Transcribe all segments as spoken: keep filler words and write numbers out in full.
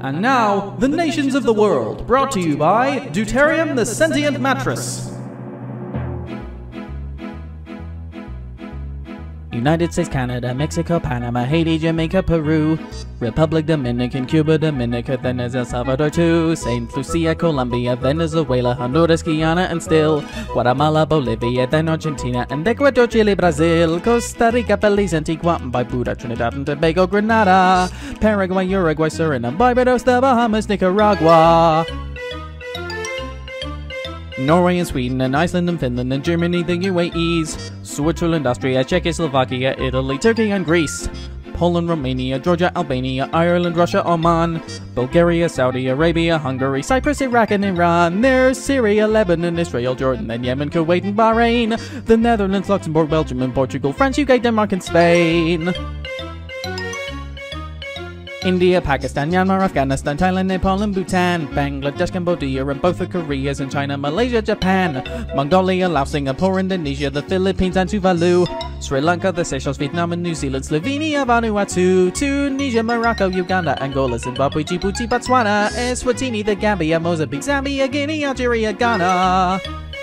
And now, the nations of the world, brought to you by Deuterium the Sentient Mattress. United States, Canada, Mexico, Panama, Haiti, Jamaica, Peru, Republic Dominican, Cuba, Dominica, then there's El Salvador too, Saint Lucia, Colombia, Venezuela, Honduras, Guyana, and still Guatemala, Bolivia, then Argentina, and Ecuador, Chile, Brazil, Costa Rica, Belize, Antigua, Barbuda, Trinidad and Tobago, Grenada, Paraguay, Uruguay, Suriname, Barbados, the Bahamas, Nicaragua, Norway and Sweden and Iceland and Finland and Germany, the U A Es, Switzerland, Austria, Czechoslovakia, Italy, Turkey and Greece, Poland, Romania, Georgia, Albania, Ireland, Russia, Oman, Bulgaria, Saudi Arabia, Hungary, Cyprus, Iraq and Iran. There's Syria, Lebanon, Israel, Jordan, and Yemen, Kuwait and Bahrain, the Netherlands, Luxembourg, Belgium and Portugal, France, U K, Denmark and Spain, India, Pakistan, Myanmar, Afghanistan, Thailand, Nepal and Bhutan, Bangladesh, Cambodia and both the Koreas and China, Malaysia, Japan, Mongolia, Laos, Singapore, Indonesia, the Philippines and Tuvalu, Sri Lanka, the Seychelles, Vietnam and New Zealand, Slovenia, Vanuatu, Tunisia, Morocco, Uganda, Angola, Zimbabwe, Djibouti, Botswana, Eswatini, the Gambia, Mozambique, Zambia, Guinea, Algeria, Ghana,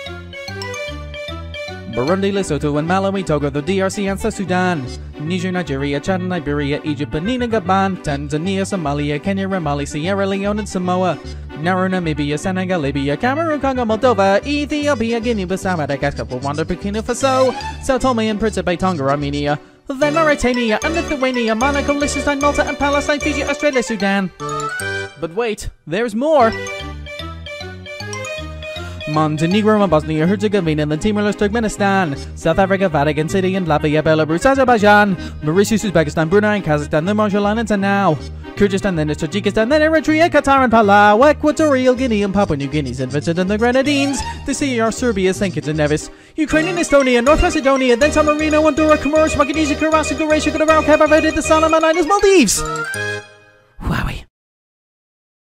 Burundi, Lesotho and Malawi, Togo, the D R C and South Sudan, Niger, Nigeria, Chad, Liberia, Egypt, Benin and Gabon, Tanzania, Somalia, Kenya, Mali, Sierra Leone and Samoa, Nauru, Namibia, Senegal, Libya, Cameroon, Congo, Moldova, Ethiopia, Guinea-Bissau, Madagascar, Rwanda, Burkina Faso, Sao Tome and Principe, Tonga, Armenia, then Mauritania and Lithuania, Monaco, Liechtenstein, Malta and Palestine, Fiji, Australia, Sudan. But wait, there's more! Montenegro and Bosnia, Herzegovina, and Timor-Leste, Turkmenistan, South Africa, Vatican City, and Latvia, Belarus, Azerbaijan, Mauritius, Uzbekistan, Brunei, and Kazakhstan, the Marshall Islands, and now Kyrgyzstan, then it's Tajikistan, then Eritrea, Qatar, and Palau, Equatorial Guinea, and Papua New Guinea, Saint Vincent and the Grenadines, the C R, Serbia, Saint Kitts and Nevis, Ukraine and Estonia, North Macedonia, then San Marino, Andorra, Comoros, Micronesia, Curacao, Croatia, Guadeloupe, Cape Verde, the Solomon Islands, Maldives.